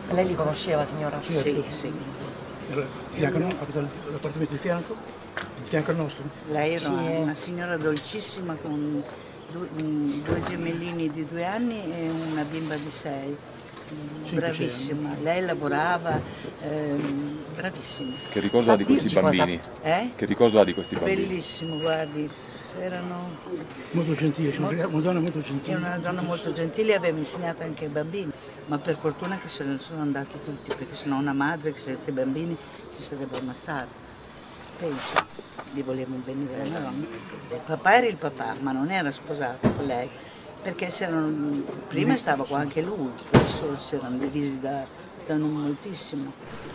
Lei li conosceva, signora? Sì, sì. L'appartamento di fianco al nostro. Lei era una signora dolcissima con due gemellini di 2 anni e una bimba di 6. Bravissima, lei lavorava, bravissima. Che ricordo ha di questi bambini? Che ricordo ha di questi bambini? Bellissimo, guardi, erano Molto gentile, una donna molto gentile. Era una donna molto gentile, aveva insegnato anche ai bambini, ma per fortuna che se ne sono andati tutti, perché sennò una madre che senza i bambini si sarebbe ammassata. Penso, li volevamo venire a noi. Il papà era il papà, ma non era sposato con lei, perché prima stava qua anche lui, adesso si erano divisi da non moltissimo.